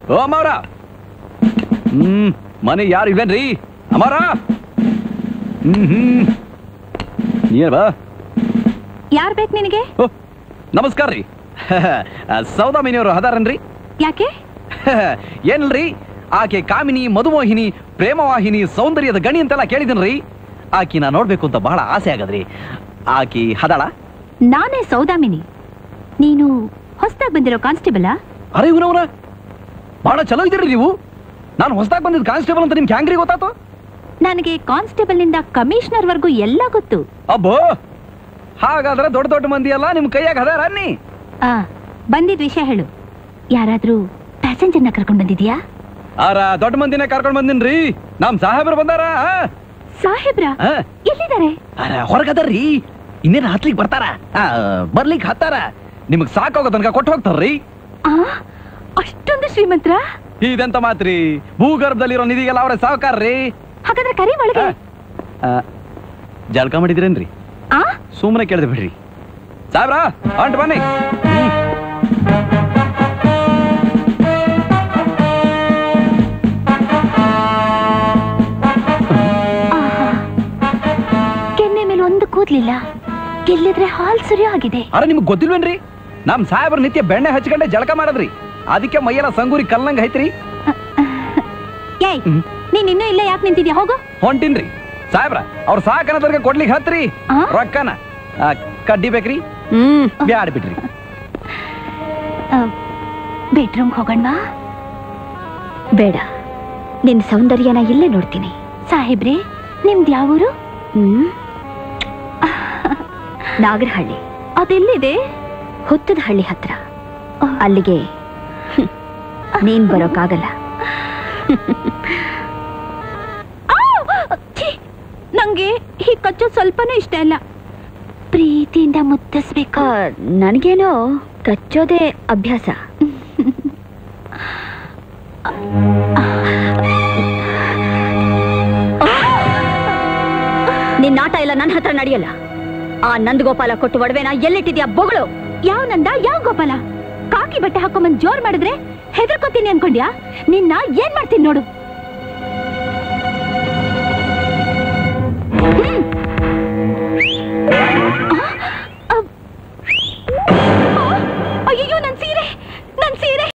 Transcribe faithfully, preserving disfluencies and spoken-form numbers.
ಓ ಅಮ್ಮವ್ರ, ಹ್ಮ್ ಮನೆ ಯಾರು ಇಲ್ವೇನ್ರಿ ಅಮ್ಮವ್ರ? ಹ್ಮ್ ಹ್ಮ್ ನೀನ್ ಬಾ. ಯಾರ್ ಬೇಕು ನಿನಗೆ? ನಮಸ್ಕಾರ ರೀ. ಸೌದಾಮಿನಿಯವರು ಹದಾರನ್ರಿ? ಯಾಕೆ? ಏನಿಲ್ರಿ, ಆಕೆ ಕಾಮಿನಿ, ಮಧುಮೋಹಿನಿ, ಪ್ರೇಮವಾಹಿನಿ, ಸೌಂದರ್ಯದ ಗಣಿ ಅಂತೆಲ್ಲ ಕೇಳಿದನ್ರಿ. ಆಕಿ ನಾ ನೋಡ್ಬೇಕು ಅಂತ ಬಹಳ ಆಸೆ ಆಗದ್ರಿ. ಆಕಿ ಹದಾಳ? ನಾನೇ ಸೌದಾಮಿನಿ. ನೀನು ಹೊಸದಾಗಿ ಬಂದಿರೋ ಕಾನ್ಸ್ಟೇಬಲ್? ಅರೆ ಇವನವರ ಬಹಳ ಚಲೋ ಇದ್ದೀರಿ ನೀವು. ನಾನು ಹೊಸದಾಗಿ ಬಂದಿದ್ದ ಕಾನ್ಸ್ಟೇಬಲ್ ಅಂತ ನಿಮ್ಗೆ ಹ್ಯಾಂಗ್ರಿ ಗೊತ್ತಾತು? ನನಗೆ ಕಾನ್ಸ್ಟೇಬಲ್ ನಿಂದ ಕಮಿಷನರ್ ವರ್ಗೂ ಎಲ್ಲ ಗೊತ್ತು. ಅಬ್ಬೋ, ಹಾಗಾದ್ರೆ ದೊಡ್ಡ ದೊಡ್ಡ ಮಂದಿ ಎಲ್ಲ ನಿಮ್ ಕೈಯಾಗ ಹದಾರ ಅನ್ನಿ. ಆ ಬಂದಿದ್ ವಿಷಯ ಹೇಳು. ಯಾರಾದ್ರೂ ಪ್ಯಾಸೆಂಜರ್ನ ಕರ್ಕೊಂಡ್ ಬಂದಿದ್ಯಾ? ಆರ ದೊಡ್ಡ ಮಂದಿನೇ ಕರ್ಕೊಂಡ್ ಬಂದಿನ್ರಿ. ನಮ್ ಸಾಹೇಬ್ರು ಬಂದಾರ. ಸಾಹೇಬ್ರ ಎಲ್ಲಿದ್ದಾರೆ? ಹೊರಗದಾರ್ರಿ, ಇನ್ನೇನ್ ಹತ್ಲಿಕ್ ಬರ್ತಾರ, ಬರ್ಲಿಕ್ ಹತ್ತಾರ. ನಿಮಗ್ ಸಾಕೋಗ ತನಕ ಕೊಟ್ಟು ಹೋಗ್ತಾರ್ರಿ. ಅಷ್ಟೊಂದು ಶ್ರೀಮಂತ್ರ? ಇದೆಂತ ಮಾತ್ರಿ, ಭೂಗರ್ಭದಲ್ಲಿರೋ ನಿಧಿಗೆಲ್ಲ ಅವ್ರ ಸಾವುಕಾರ್ರಿ. ಹಾಗಾದ್ರೆ ಕರಿ ಒಳಗೆ. ಜಳಕ ಮಾಡಿದ್ರೇನ್ರಿ? ಸುಮ್ಮನೆ ಕೇಳಿದೆ ಬಿಡ್ರಿ. ಸಾಹೇಬ್ರ ಹೊಂಟ್ ಬನ್ನಿ. ಕೆನ್ನೆ ಮೇಲೆ ಒಂದು ಕೂದ್ಲಿಲ್ಲ, ಗೆಲ್ಲಿದ್ರೆ ಹಾಲ್ ಸುರಿಯೋ ಆಗಿದೆ. ಅರೆ ನಿಮ್ಗೆ ಗೊತ್ತಿಲ್ವೇನ್ರಿ, ನಮ್ ಸಾಹೇಬ್ರ ನಿತ್ಯ ಬೆಣ್ಣೆ ಹಚ್ಕೊಂಡೆ ಜಳಕ ಮಾಡದ್ರಿ. ಅದಕ್ಕೆ ಮೈಯೆಲ್ಲ ಸಂಗೂರಿ ಕಲ್ಲಂಗ ಐತ್ರಿ. ಏಯ್, ನೀನ್ ಇನ್ನೂ ಇಲ್ಲ ಯಾಕೆ ನಿಂತಿದ್ಯಾ? ಹೋಗು. ಹೊಂಟಿನ್ರಿ ಸಾಹೇಬ್ರ, ಅವ್ರ ಸಾಕನದವ್ರಿಗೆ ಕೊಡ್ಲಿಕ್ಕೆ ಹತ್ರಿ ರೊಕ್ಕನ. ಕಡ್ಡಿ ಬೇಕ್ರಿ? ಹ್ಮ್ ಬ್ಯಾಡ್ ಬಿಡ್ರಿ. ಬೆಡ್ರೂಮ್ ಹೋಗೋಣ? ಬೇಡ, ನಿನ್ ಸೌಂದರ್ಯನ ಇಲ್ಲೇ ನೋಡ್ತೀನಿ. ಸಾಹೇಬ್ರೆ, ನಿಮ್ದು ಯಾವೂರು? ಹ್ಮ್ ನಾಗರಹಳ್ಳಿ. ಅದೆಲ್ಲಿದೆ? ಹುತ್ತದ ಹಳ್ಳಿ ಹತ್ರ. ಅಲ್ಲಿಗೆ ನೀನ್ ಬರೋಕ್ಕಾಗಲ್ಲ. ನಂಗೆ ಈ ಕಚ್ಚೋದು ಸ್ವಲ್ಪನೂ ಇಷ್ಟ ಇಲ್ಲ. ಪ್ರೀತಿಯಿಂದ ಮುತ್ತಿಸ್ಬೇಕು. ನನಗೇನೋ ಕಚ್ಚೋದೇ ಅಭ್ಯಾಸ. ನಿನ್ನ ಆಟ ಎಲ್ಲ ನನ್ನ ಹತ್ರ ನಡೆಯಲ್ಲ. ಆ ನಂದಗೋಪಾಲ ಕೊಟ್ಟು ಒಡವೆನ ಎಲ್ಲಿಟ್ಟಿದ್ಯಾ ಬೊಗಳು? ಯಾವ ನಂದ, ಯಾವ ಗೋಪಾಲ? ಕಾಕಿ ಬಟ್ಟೆ ಹಾಕೊಂಬಂದ್ ಜೋರ್ ಮಾಡಿದ್ರೆ ಹೆದರ್ಕೋತೀನಿ ಅನ್ಕೊಂಡ್ಯಾ? ನಿನ್ನ ಏನ್ ಮಾಡ್ತೀನಿ ನೋಡು.